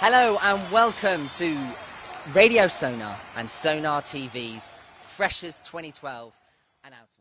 Hello and welcome to Radio Sonar and Sonar TV's Freshers 2012 announcement.